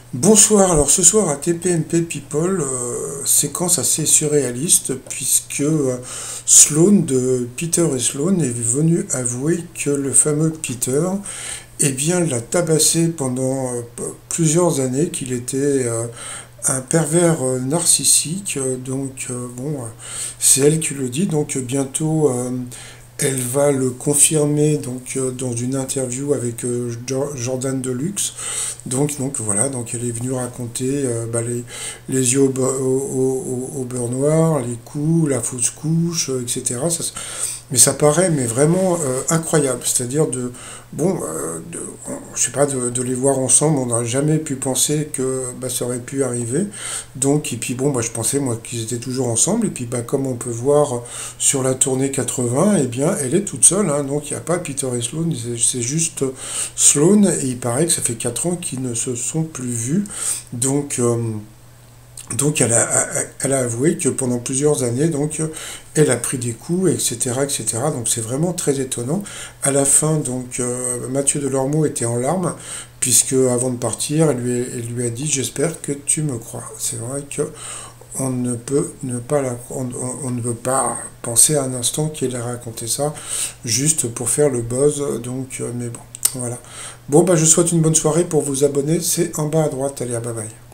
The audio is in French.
Bonsoir, alors ce soir à TPMP People, séquence assez surréaliste puisque Sloan de Peter et Sloan est venu avouer que le fameux Peter, eh bien, l'a tabassé pendant plusieurs années, qu'il était un pervers narcissique, bon, c'est elle qui le dit, donc bientôt elle va le confirmer dans une interview avec Jordan Deluxe. Donc voilà, donc elle est venue raconter les yeux au beurre noir, les coups, la fausse couche, etc. Mais ça paraît mais vraiment incroyable. C'est-à-dire je sais pas, de les voir ensemble, on n'a jamais pu penser que ça aurait pu arriver. Donc, et puis bon, je pensais moi qu'ils étaient toujours ensemble. Et puis comme on peut voir sur la tournée 80, eh bien, elle est toute seule, hein. Donc il n'y a pas Peter et Sloan, c'est juste Sloan. Et il paraît que ça fait 4 ans qu'ils ne se sont plus vus. Donc, euh, donc elle a avoué que pendant plusieurs années, elle a pris des coups, etc., etc. Donc c'est vraiment très étonnant. À la fin, Mathieu Delormeau était en larmes, puisque avant de partir, elle lui a dit: j'espère que tu me crois. C'est vrai que on ne peut ne pas on ne peut pas penser à un instant qu'elle a raconté ça juste pour faire le buzz. Mais bon, voilà. Bon, je souhaite une bonne soirée. Pour vous abonner, c'est en bas à droite. Allez, bye bye.